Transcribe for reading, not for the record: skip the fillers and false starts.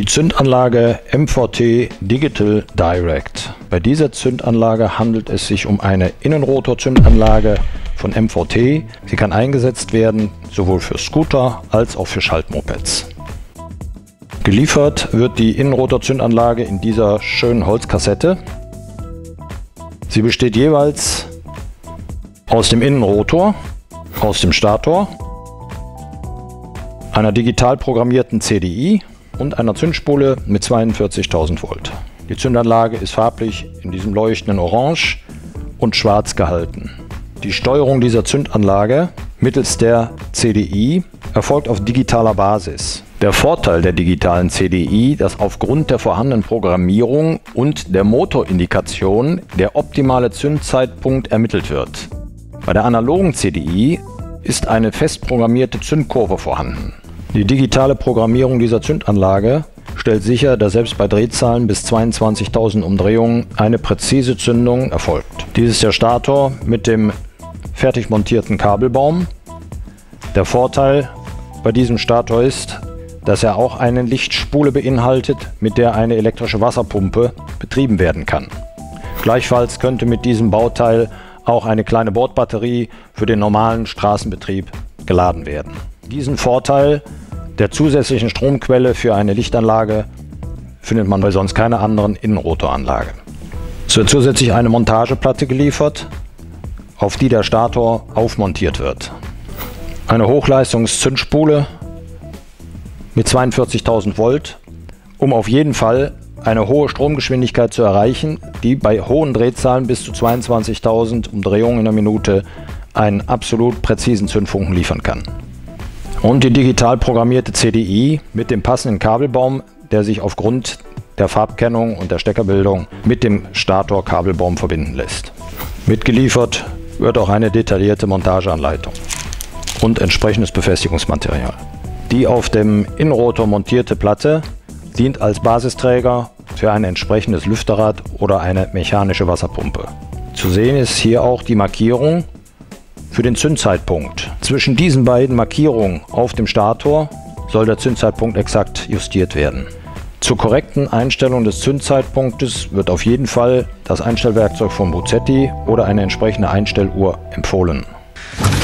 Zündanlage MVT Digital Direct. Bei dieser Zündanlage handelt es sich um eine Innenrotorzündanlage von MVT. Sie kann eingesetzt werden sowohl für Scooter als auch für Schaltmopeds. Geliefert wird die Innenrotorzündanlage in dieser schönen Holzkassette. Sie besteht jeweils aus dem Innenrotor, aus dem Stator, einer digital programmierten CDI und einer Zündspule mit 42.000 Volt. Die Zündanlage ist farblich in diesem leuchtenden Orange und Schwarz gehalten. Die Steuerung dieser Zündanlage mittels der CDI erfolgt auf digitaler Basis. Der Vorteil der digitalen CDI, dass aufgrund der vorhandenen Programmierung und der Motorindikation der optimale Zündzeitpunkt ermittelt wird. Bei der analogen CDI ist eine fest programmierte Zündkurve vorhanden. Die digitale Programmierung dieser Zündanlage stellt sicher, dass selbst bei Drehzahlen bis 22.000 Umdrehungen eine präzise Zündung erfolgt. Dies ist der Stator mit dem fertig montierten Kabelbaum. Der Vorteil bei diesem Stator ist, dass er auch eine Lichtspule beinhaltet, mit der eine elektrische Wasserpumpe betrieben werden kann. Gleichfalls könnte mit diesem Bauteil auch eine kleine Bordbatterie für den normalen Straßenbetrieb geladen werden. Diesen Vorteil der zusätzlichen Stromquelle für eine Lichtanlage findet man bei sonst keiner anderen Innenrotoranlage. Es wird zusätzlich eine Montageplatte geliefert, auf die der Stator aufmontiert wird. Eine Hochleistungszündspule mit 42.000 Volt, um auf jeden Fall eine hohe Stromgeschwindigkeit zu erreichen, die bei hohen Drehzahlen bis zu 22.000 Umdrehungen in der Minute einen absolut präzisen Zündfunken liefern kann. Und die digital programmierte CDI mit dem passenden Kabelbaum, der sich aufgrund der Farbkennung und der Steckerbildung mit dem Stator-Kabelbaum verbinden lässt. Mitgeliefert wird auch eine detaillierte Montageanleitung und entsprechendes Befestigungsmaterial. Die auf dem Innenrotor montierte Platte dient als Basisträger für ein entsprechendes Lüfterrad oder eine mechanische Wasserpumpe. Zu sehen ist hier auch die Markierung für den Zündzeitpunkt. Zwischen diesen beiden Markierungen auf dem Stator soll der Zündzeitpunkt exakt justiert werden. Zur korrekten Einstellung des Zündzeitpunktes wird auf jeden Fall das Einstellwerkzeug von Buzzetti oder eine entsprechende Einstelluhr empfohlen.